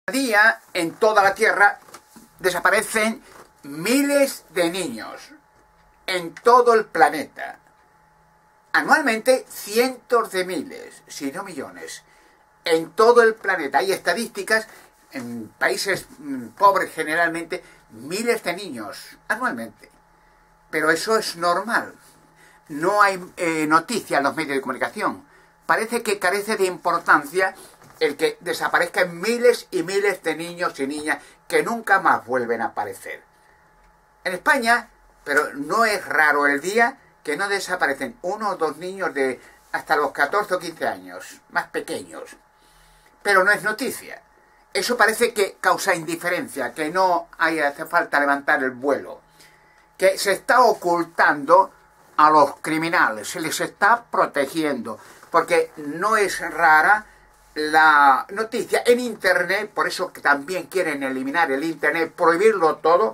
Día en toda la Tierra desaparecen miles de niños en todo el planeta. Anualmente cientos de miles, si no millones, en todo el planeta. Hay estadísticas en países pobres generalmente, miles de niños anualmente. Pero eso es normal. No hay noticia en los medios de comunicación. Parece que carece de importancia el que desaparezcan miles y miles de niños y niñas que nunca más vuelven a aparecer. En España, pero no es raro el día que no desaparecen uno o dos niños de hasta los 14 o 15 años, más pequeños. Pero no es noticia. Eso parece que causa indiferencia, que no hace falta levantar el vuelo, que se está ocultando a los criminales, se les está protegiendo, porque no es rara la noticia en Internet, por eso que también quieren eliminar el Internet, prohibirlo todo,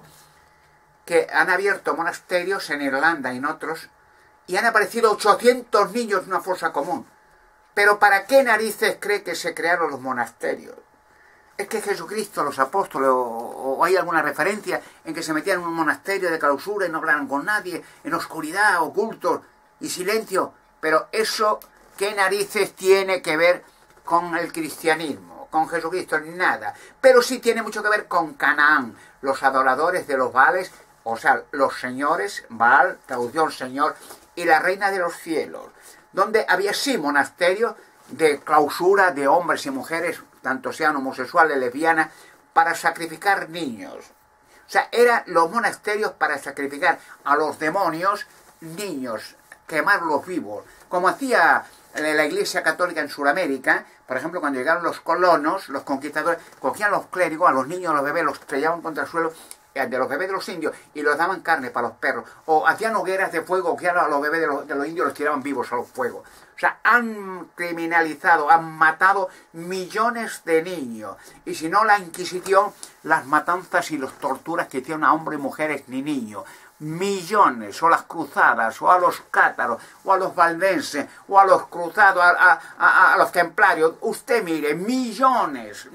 que han abierto monasterios en Irlanda y en otros, y han aparecido 800 niños en una fosa común. Pero ¿para qué narices cree que se crearon los monasterios? ¿Es que Jesucristo, los apóstoles, o hay alguna referencia en que se metían en un monasterio de clausura y no hablaran con nadie, en oscuridad, ocultos y silencio? Pero eso, ¿qué narices tiene que ver con el cristianismo, con Jesucristo? Nada. Pero sí tiene mucho que ver con Canaán, los adoradores de los Baales, o sea, los señores, Baal, traducción señor, y la reina de los cielos, donde había sí monasterios de clausura de hombres y mujeres, tanto sean homosexuales, lesbianas, para sacrificar niños. O sea, eran los monasterios para sacrificar a los demonios niños, quemarlos vivos, como hacía la Iglesia Católica en Sudamérica. Por ejemplo, cuando llegaron los colonos, los conquistadores, cogían a los clérigos, a los niños, a los bebés, los estrellaban contra el suelo, de los bebés de los indios, y los daban carne para los perros, o hacían hogueras de fuego, que a los bebés de los indios los tiraban vivos a los fuegos. O sea, han criminalizado, han matado millones de niños, y si no la Inquisición, las matanzas y las torturas que hicieron a hombres, mujeres ni niños, millones, o las cruzadas, o a los cátaros, o a los valdenses, o a los cruzados, a los templarios. Usted mire, millones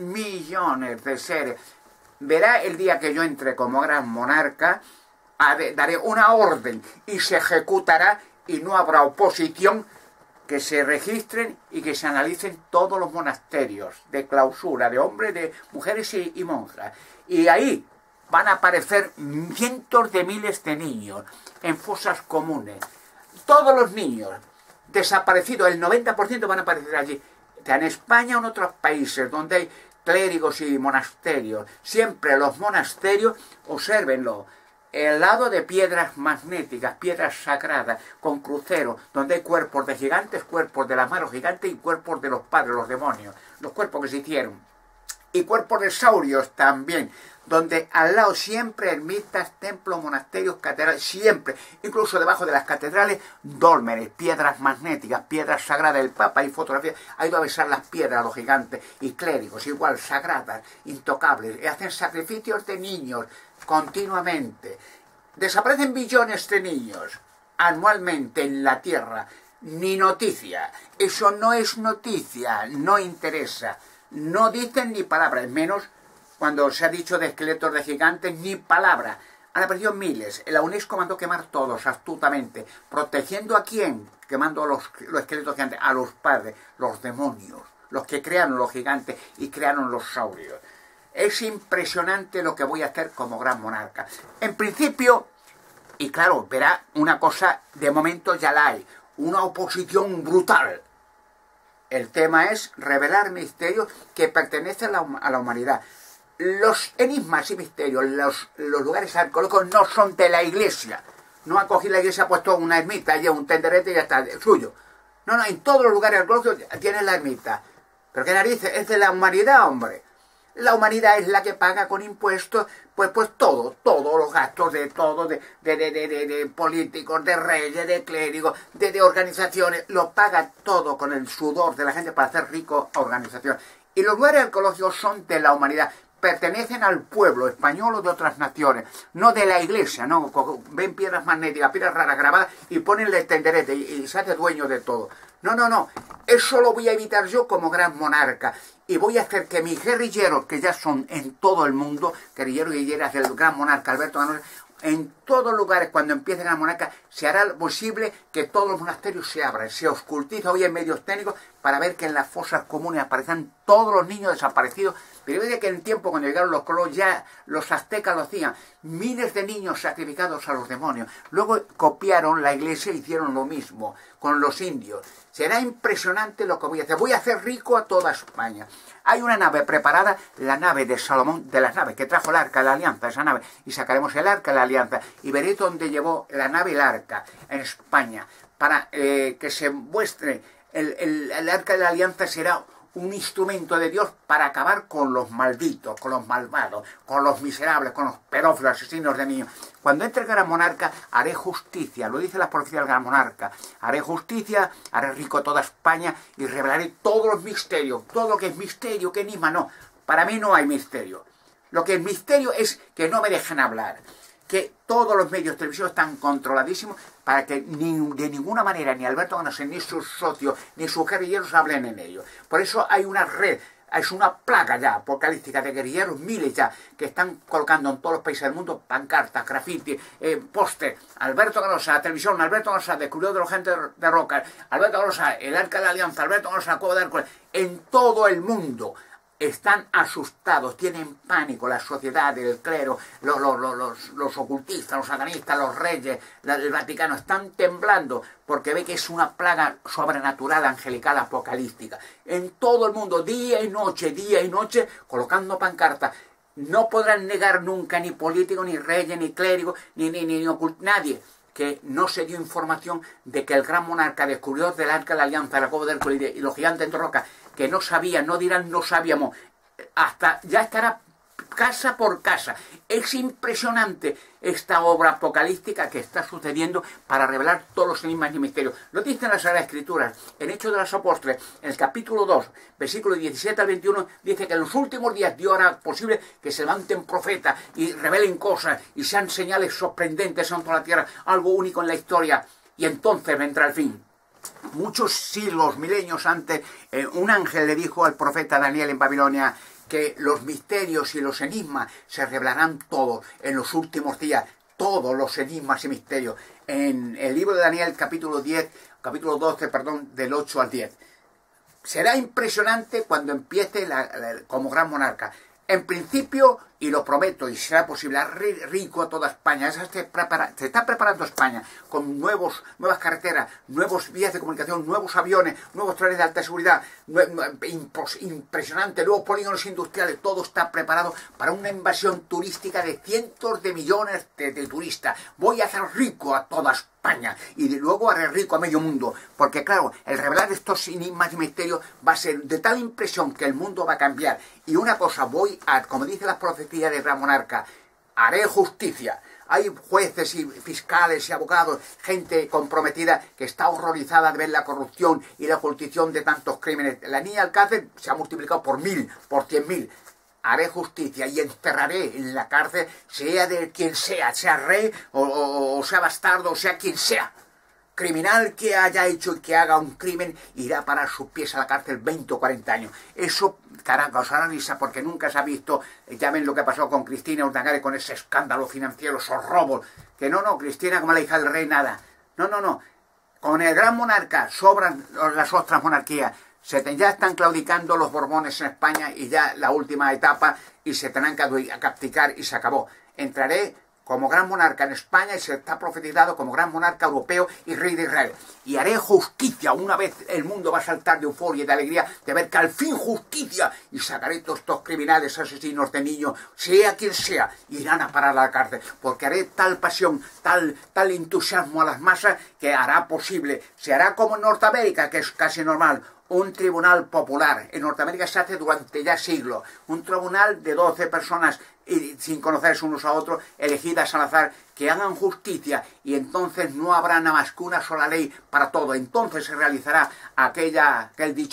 de seres. Verá el día que yo entre como gran monarca, daré una orden y se ejecutará, y no habrá oposición, que se registren y que se analicen todos los monasterios de clausura, de hombres, de mujeres y monjas. Y ahí van a aparecer cientos de miles de niños en fosas comunes. Todos los niños desaparecidos, el 90% van a aparecer allí. En España o en otros países donde hay clérigos y monasterios, siempre los monasterios, obsérvenlo, el lado de piedras magnéticas, piedras sagradas, con cruceros, donde hay cuerpos de gigantes, cuerpos de las manos gigantes y cuerpos de los padres, los demonios, los cuerpos que se hicieron. Y cuerpos de saurios también, donde al lado siempre ermitas, templos, monasterios, catedrales, siempre, incluso debajo de las catedrales, dólmenes, piedras magnéticas, piedras sagradas. El Papa y fotografías, ha ido a besar las piedras a los gigantes, y clérigos igual, sagradas, intocables, y hacen sacrificios de niños continuamente. Desaparecen billones de niños anualmente en la Tierra, ni noticia. Eso no es noticia, no interesa. No dicen ni palabras, menos cuando se ha dicho de esqueletos de gigantes, ni palabra. Han aparecido miles. La UNESCO mandó quemar todos astutamente. ¿Protegiendo a quién? Quemando los esqueletos gigantes. A los padres, los demonios, los que crearon los gigantes y crearon los saurios. Es impresionante lo que voy a hacer como gran monarca. En principio, y claro, verá una cosa, de momento ya la hay, una oposición brutal. El tema es revelar misterios que pertenecen a la humanidad. Los enigmas y misterios, los lugares arqueológicos no son de la Iglesia. No ha cogido la Iglesia, ha puesto una ermita, y un tenderete y ya está, es suyo. No, en todos los lugares arqueológicos tienen la ermita. Pero qué narices, es de la humanidad, hombre. La humanidad es la que paga con impuestos, pues todos los gastos de todo, de políticos, de reyes, de clérigos, de organizaciones, lo paga todo con el sudor de la gente para hacer rico a organizaciones. Y los lugares arqueológicos son de la humanidad, pertenecen al pueblo español o de otras naciones, no de la iglesia, no, ven piedras magnéticas, piedras raras grabadas y ponen el tenderete y se hace dueño de todo. No, no, no, eso lo voy a evitar yo como gran monarca y voy a hacer que mis guerrilleros, que ya son en todo el mundo, guerrilleros y guerrilleras del gran monarca Alberto Ganosa, en todos lugares, cuando empiece la monarca, se hará posible que todos los monasterios se abran, se oscultiza hoy en medios técnicos para ver que en las fosas comunes aparezcan todos los niños desaparecidos. Pero veis que en el tiempo, cuando llegaron los colonos, ya los aztecas lo hacían, miles de niños sacrificados a los demonios. Luego copiaron la iglesia e hicieron lo mismo con los indios. Será impresionante lo que voy a hacer. Voy a hacer rico a toda España. Hay una nave preparada, la nave de Salomón, de las naves que trajo el arca de la alianza, esa nave, y sacaremos el arca de la alianza, y veréis dónde llevó la nave el arca, en España, para que se muestre, el arca de la alianza será un instrumento de Dios para acabar con los malditos, con los malvados, con los miserables, con los pedófilos, asesinos de niños. Cuando entre el gran monarca, haré justicia, lo dice la profecía del gran monarca, haré justicia, haré rico toda España y revelaré todos los misterios, todo lo que es misterio, que enigma, no, para mí no hay misterio. Lo que es misterio es que no me dejan hablar, que todos los medios televisivos están controladísimos para que de ninguna manera ni Alberto Ganosa, ni sus socios, ni sus guerrilleros hablen en ello. Por eso hay una red, es una plaga ya apocalíptica de guerrilleros, miles ya, que están colocando en todos los países del mundo pancartas, graffiti, póster, Alberto Ganosa, la televisión, Alberto Ganosa, descubrió de los gente de Roca, Alberto Ganosa, el arca de la alianza, Alberto Ganosa, la cueva de Hércules, en todo el mundo. Están asustados, tienen pánico la sociedad, el clero, los ocultistas, los satanistas, los reyes, el Vaticano, están temblando porque ve que es una plaga sobrenatural, angelical, apocalíptica. En todo el mundo, día y noche, colocando pancartas. No podrán negar nunca ni político, ni reyes, ni clérigo, ni nadie, que no se dio información de que el gran monarca descubrió del arca de la alianza, de la cueva de Hércules y los gigantes de roca, que no sabían, no dirán no sabíamos, hasta ya estará casa por casa. Es impresionante esta obra apocalíptica que está sucediendo para revelar todos los enigmas y misterios. Lo dice en la Sagrada Escritura, en Hechos de los Apóstoles, en el capítulo 2, versículo 17 al 21, dice que en los últimos días Dios hará posible que se levanten profetas y revelen cosas y sean señales sorprendentes en toda la tierra, algo único en la historia, y entonces vendrá el fin. Muchos siglos, milenios antes, un ángel le dijo al profeta Daniel en Babilonia que los misterios y los enigmas se revelarán todos en los últimos días, todos los enigmas y misterios. En el libro de Daniel, capítulo 12, del 8 al 10. Será impresionante cuando empiece como gran monarca. En principio, y lo prometo, y será posible, rico a toda España. Se está preparando España con nuevas carreteras, nuevas vías de comunicación, nuevos aviones, nuevos trenes de alta seguridad, impresionante, nuevos polígonos industriales. Todo está preparado para una invasión turística de cientos de millones de turistas. Voy a hacer rico a toda España y luego haré rico a medio mundo, porque claro, el revelar estos enigmas y misterios va a ser de tal impresión que el mundo va a cambiar. Y una cosa, como dice la profecía del gran monarca, haré justicia. Hay jueces y fiscales y abogados, gente comprometida que está horrorizada de ver la corrupción y la jurisdicción de tantos crímenes. La niña Alcácer se ha multiplicado por 1000, por 100.000. Haré justicia y enterraré en la cárcel, sea de quien sea rey o sea bastardo, o sea quien sea. Criminal que haya hecho y que haga un crimen irá para sus pies a la cárcel 20 o 40 años. Eso causará risa porque nunca se ha visto. Ya ven lo que pasó con Cristina Urdangarín con ese escándalo financiero, esos robos. Que no, Cristina como la hija del rey, nada. No. Con el gran monarca sobran las otras monarquías. Ya están claudicando los Borbones en España y ya la última etapa y se tendrán que abdicar y se acabó. Entraré como gran monarca en España y se está profetizado como gran monarca europeo y rey de Israel. Y haré justicia. Una vez el mundo va a saltar de euforia y de alegría de ver que al fin justicia, y sacaré todos estos criminales, asesinos de niños, sea quien sea, irán a parar a la cárcel, porque haré tal pasión, tal entusiasmo a las masas que hará posible. Se hará como en Norteamérica, que es casi normal, un tribunal popular. En Norteamérica se hace durante ya siglos. Un tribunal de 12 personas, y sin conocerse unos a otros, elegidas al azar, que hagan justicia, y entonces no habrá nada más que una sola ley para todo. Entonces se realizará aquel dicho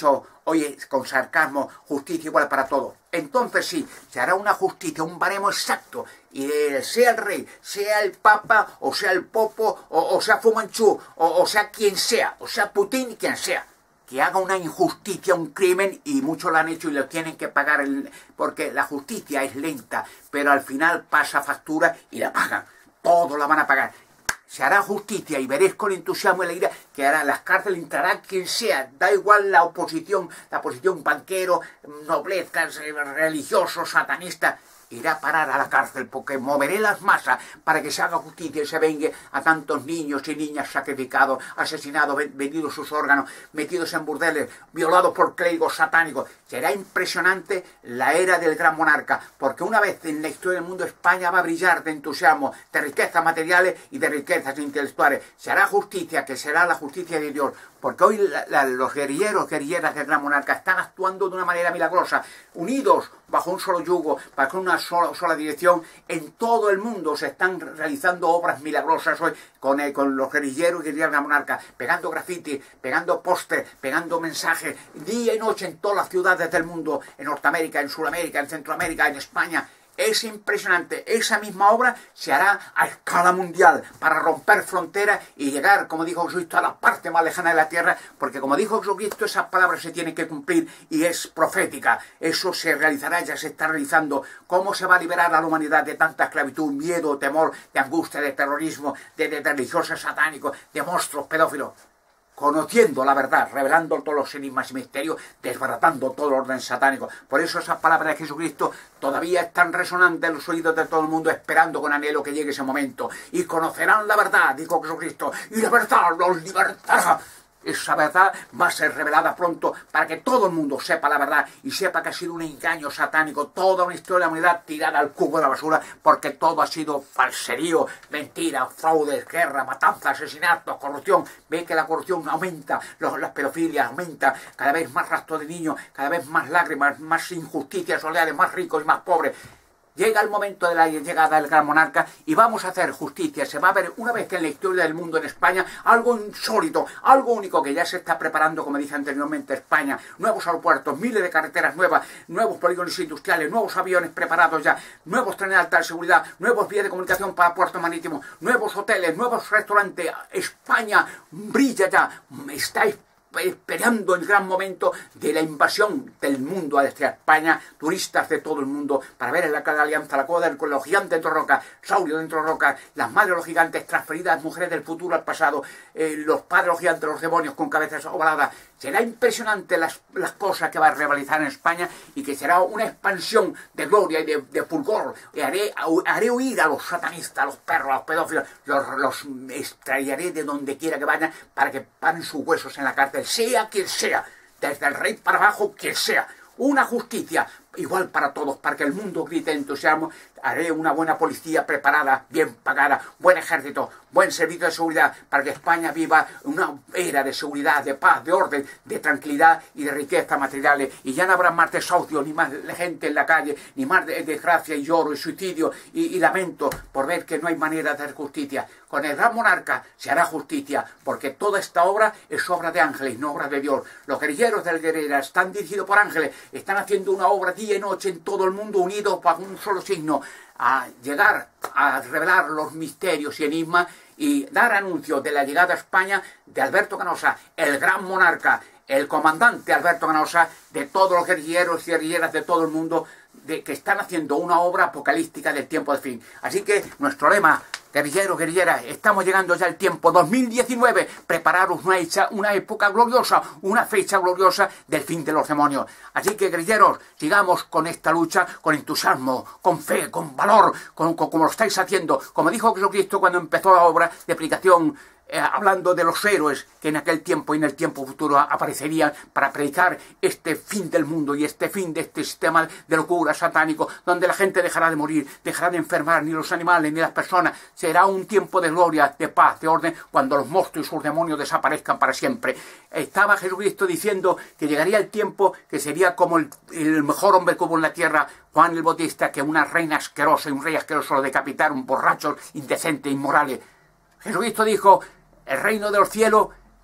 oye, con sarcasmo, justicia igual para todos. Entonces sí, se hará una justicia, un baremo exacto, y sea el rey, sea el papa, o sea el popo, o sea Fu Manchu, o sea quien sea, o sea Putin, quien sea, que haga una injusticia, un crimen, y muchos lo han hecho y lo tienen que pagar, porque la justicia es lenta, pero al final pasa factura y la pagan, todos la van a pagar. Se hará justicia y veréis con entusiasmo y alegría que hará las cárceles, entrará quien sea, da igual la oposición banquero, noblezas, religiosos, satanistas, irá a parar a la cárcel porque moveré las masas para que se haga justicia y se vengue a tantos niños y niñas sacrificados, asesinados, vendidos sus órganos, metidos en burdeles, violados por clérigos satánicos. Será impresionante la era del gran monarca, porque una vez en la historia del mundo España va a brillar de entusiasmo, de riquezas materiales y de riquezas intelectuales. Se hará justicia, que será la justicia de Dios, porque hoy los guerrilleros, guerrilleras del gran monarca están actuando de una manera milagrosa, unidos bajo un solo yugo, bajo una sola dirección. En todo el mundo se están realizando obras milagrosas hoy con los guerrilleros y guerrilleras del gran monarca, pegando graffiti, pegando póster, pegando mensajes, día y noche en todas las ciudades del mundo, en Norteamérica, en Sudamérica, en Centroamérica, en España. Es impresionante. Esa misma obra se hará a escala mundial para romper fronteras y llegar, como dijo Jesucristo, a la parte más lejana de la tierra, porque como dijo Jesucristo, esas palabras se tienen que cumplir y es profética. Eso se realizará, ya se está realizando. ¿Cómo se va a liberar a la humanidad de tanta esclavitud, miedo, temor, de angustia, de terrorismo, de religiosos satánicos, de monstruos pedófilos? Conociendo la verdad, revelando todos los enigmas y misterios, desbaratando todo el orden satánico. Por eso esas palabras de Jesucristo todavía están resonantes en los oídos de todo el mundo, esperando con anhelo que llegue ese momento. Y conocerán la verdad, dijo Jesucristo, y la verdad los libertará. Esa verdad va a ser revelada pronto para que todo el mundo sepa la verdad y sepa que ha sido un engaño satánico, toda una historia de la humanidad tirada al cubo de la basura, porque todo ha sido falserío, mentira, fraudes, guerra, matanza, asesinatos, corrupción. Ve que la corrupción aumenta, las pedofilias aumentan, cada vez más rastro de niños, cada vez más lágrimas, más injusticias sociales, más ricos y más pobres. Llega el momento de la llegada del gran monarca y vamos a hacer justicia. Se va a ver una vez que en la historia del mundo en España algo insólito, algo único que ya se está preparando, como dije anteriormente, España. Nuevos aeropuertos, miles de carreteras nuevas, nuevos polígonos industriales, nuevos aviones preparados ya, nuevos trenes de alta seguridad, nuevos vías de comunicación para puertos marítimos, nuevos hoteles, nuevos restaurantes. España brilla ya, está esperando el gran momento de la invasión del mundo hacia España, turistas de todo el mundo, para ver en la Gran Alianza, la coda con los gigantes dentro de rocas, Saurio dentro de rocas, las madres de los gigantes transferidas, mujeres del futuro al pasado, los padres de los gigantes, los demonios con cabezas ovaladas. Será impresionante las cosas que va a realizar en España y que será una expansión de gloria y de fulgor. Y haré huir a los satanistas, a los perros, a los pedófilos, los extraeré de donde quiera que vayan para que paren sus huesos en la cárcel, sea quien sea, desde el rey para abajo, quien sea. Una justicia igual para todos, para que el mundo grite entusiasmo. Haré una buena policía preparada, bien pagada, buen ejército, buen servicio de seguridad, para que España viva una era de seguridad, de paz, de orden, de tranquilidad y de riqueza materiales. Y ya no habrá más desahucios, ni más gente en la calle, ni más desgracia y lloro y suicidio y lamento por ver que no hay manera de hacer justicia. Con el gran monarca se hará justicia, porque toda esta obra es obra de ángeles, no obra de Dios. Los guerrilleros del guerrera están dirigidos por ángeles, están haciendo una obra día y noche en todo el mundo, unidos bajo un solo signo, a llegar a revelar los misterios y enigmas y dar anuncio de la llegada a España de Alberto Canosa, el gran monarca, el comandante Alberto Canosa, de todos los guerrilleros y guerrilleras de todo el mundo, que están haciendo una obra apocalíptica del tiempo del fin. Así que nuestro lema, guerrilleros, guerrilleras, estamos llegando ya al tiempo 2019, prepararos una época gloriosa, una fecha gloriosa del fin de los demonios. Así que, guerrilleros, sigamos con esta lucha, con entusiasmo, con fe, con valor, como lo estáis haciendo. Como dijo Jesucristo cuando empezó la obra de predicación, hablando de los héroes que en aquel tiempo y en el tiempo futuro aparecerían para predicar este fin del mundo y este fin de este sistema de locura satánico, donde la gente dejará de morir, dejará de enfermar, ni los animales ni las personas. Será un tiempo de gloria, de paz, de orden, cuando los monstruos y sus demonios desaparezcan para siempre. Estaba Jesucristo diciendo que llegaría el tiempo que sería como el mejor hombre que hubo en la tierra, Juan el Bautista, que una reina asquerosa y un rey asqueroso lo decapitaron, borrachos, indecentes, inmorales. Jesucristo dijo: el reino de los cielos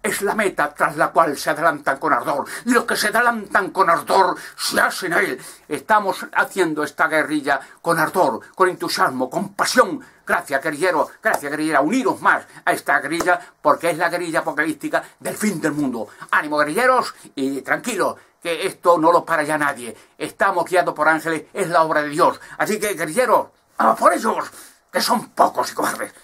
es la meta tras la cual se adelantan con ardor. Y los que se adelantan con ardor se hacen a él. Estamos haciendo esta guerrilla con ardor, con entusiasmo, con pasión. Gracias, guerrilleros, gracias, guerrillera. Uniros más a esta guerrilla porque es la guerrilla apocalíptica del fin del mundo. Ánimo, guerrilleros, y tranquilos, que esto no lo para ya nadie. Estamos guiados por ángeles, es la obra de Dios. Así que, guerrilleros, ¡a por ellos! Que son pocos y cobardes.